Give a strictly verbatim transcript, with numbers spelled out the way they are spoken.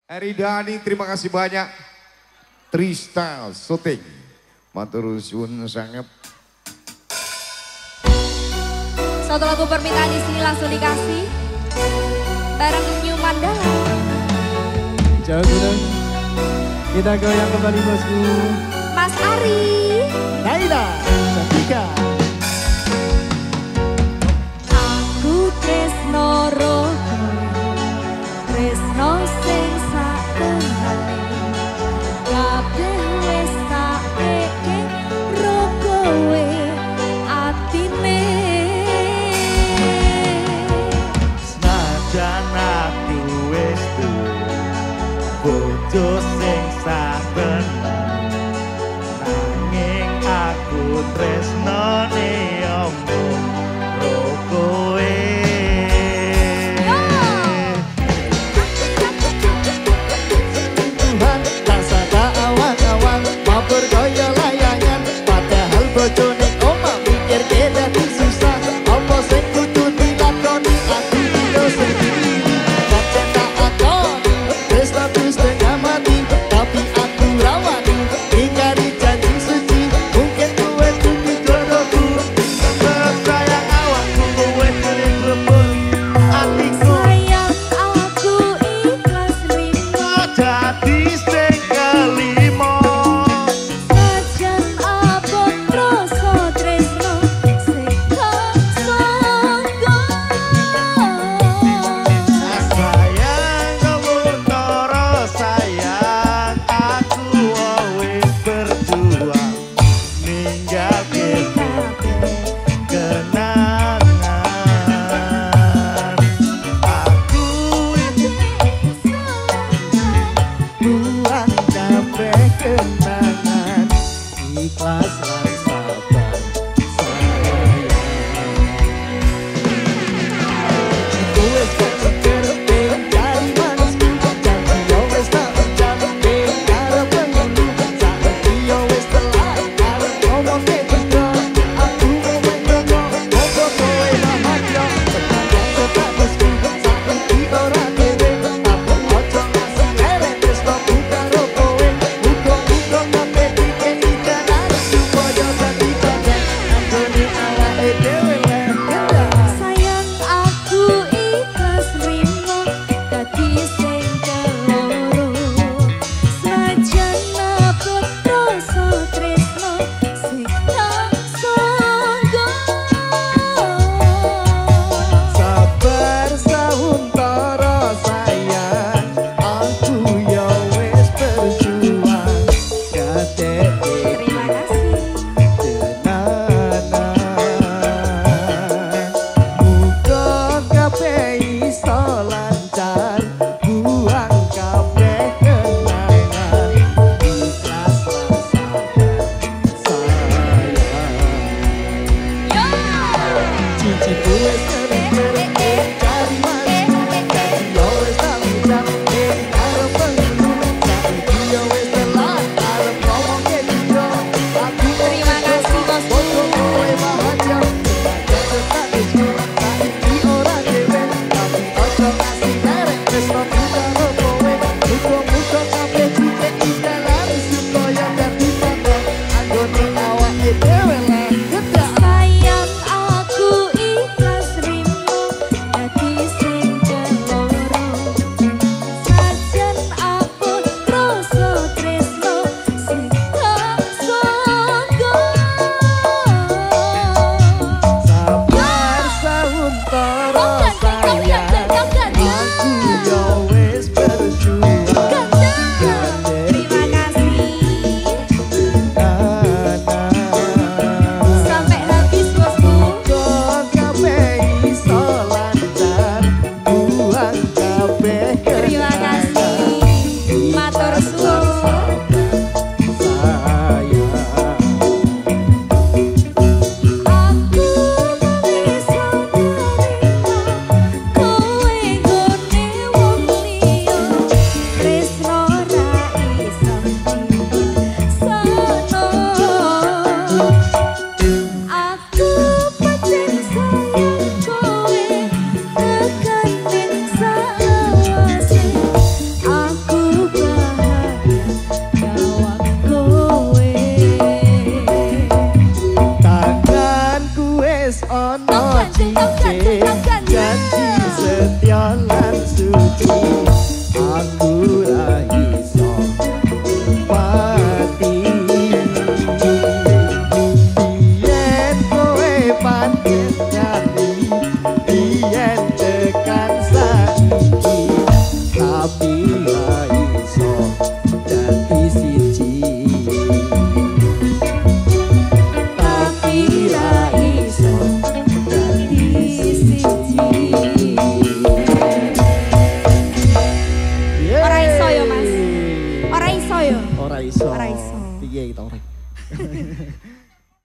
Eridani, terima kasih banyak. Tristal Syuting, matur suwun sangat. Satu lagu permintaan di sini langsung dikasih bareng New Mandala. Jauh Gunung, kita goyang kembali bosku. Mas Ari, Naila, Cantika. aku tresno roho, tresno sing sakenane, kabeh wis tak eke rokowe atine. Senajan aku wis duwe bojo sing saben, nanging aku tresnane omong karo kowe. Tuhan rasa tak awang-awang, mau bergaya layangan, padahal bojone omah mikir dadi susah. Apa sing kudu dilakoni aku dino sendiri, pancen tak akoni wis aku setengah mati, tapi aku rawani ingkari janji suci. Mungkin kowe kudu jodohku, Sayang awakku kowe tulis rebut atiku, Sayang aku ikhlas nrimo, dadi sing kelima. sajan abot rasa tresno sing tak sangka. Sayang kamu toro sayang, aku wis berjuang ninggal kene kenangan. Aku buang kabeh kenangan.